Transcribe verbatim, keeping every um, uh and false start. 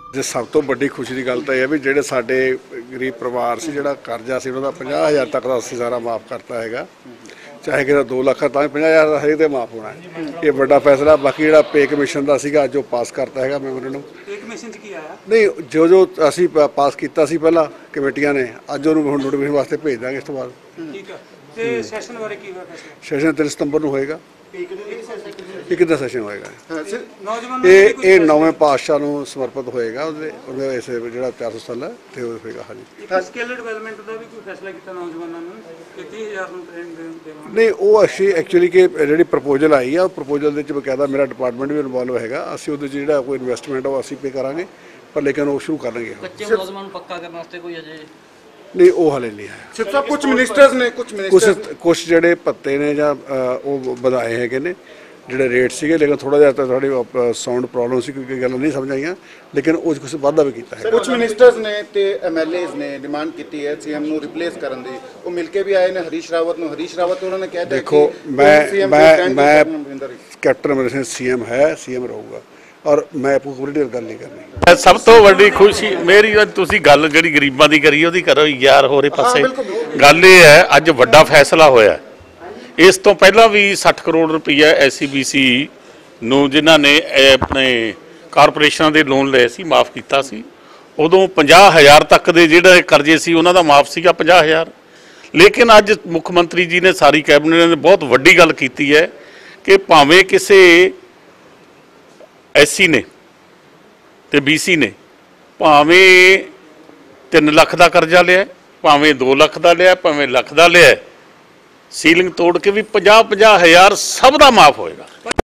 जे सब तो वड्डी खुशी की गल तो यह भी जोड़े साडे गरीब परिवार से जोड़ा कर्जा से उन्होंने पचास हज़ार तक का असी सारा माफ़ करता है, चाहे कि दो लख तो पचास हज़ार हरे तो माफ़ होना है। ये बड़ा फैसला। बाकी जो पे कमीशन का सीगा जो पास करता है मैमोरेंडम नहीं जो जो असी पास किया पहला कमेटियां ने अज उन्होंने नोटिफिकेशन वास्ते भेज देंगे। इस तो बाद सैशन तीन सितंबर को होएगा, एक दिन सैशन होएगा। ये नौवें पातशाह को समर्पित होएगा इस जो चार सौ साल है तो होएगा। हाँ जी स्किल डेवलपमेंट का भी कोई फैसला किया नौजवानों ने तीस हज़ार नहीं वो अच्छी एक्चुअली कि जी प्रपोजल आई है प्रपोजल के बकायदा मेरा डिपार्टमेंट भी इनवॉल्व है। असं वो जो कोई इन्वेस्टमेंट है वो असी पे करा पर लेकिन वो शुरू कर लेंगे नहीं वो हाले नहीं है। कुछ मिनिस्टर्स ने कुछ कुछ कुछ जोड़े भत्ते ने या वो वधाए है ने जोड़े रेट से लेकिन थोड़ा जहा थोड़ी साउंड प्रॉब्लम से क्योंकि गल नहीं समझ आईया लेकिन वो कुछ वाधा भी किया है। कुछ मिनिस्टर्स ने ते एमएलएस ने डिमांड की है सीएम को रिप्लेस करने दी वो मिलके भी आए ने हरीश रावत ने हरीश रावत उन्होंने कहा देखो मैं मैं मैं कैप्टन अमरिंदर सिंह सीएम है सीएम रहूगा और मैं पूरी गल नहीं करनी। सब तो वड्डी खुशी मेरी तुसी गल जिहड़ी गरीबां दी करी ओहदी करो यार होरे पासे गल ये है अज वड्डा फैसला होया। इस तो पहला भी साठ करोड़ रुपया एस सी बी सी नूं जिन्हां ने अपने कारपोरेशनां दे लोन लए सी माफ़ कीता सी उदों पचास हज़ार तक दे जिहड़े करजे सी उन्हां दा माफ़ सीगा पचास हज़ार। लेकिन अज मुख मंत्री जी ने सारी कैबिनेट ने बहुत वड्डी गल कीती है कि भावें किसी एस सी ने ते बी सी ने भावें तीन लख का करजा लिया भावें दो लख का लिया भावें लख का लिया सीलिंग तोड़ के भी पचास पचास हज़ार सब का माफ़ होएगा।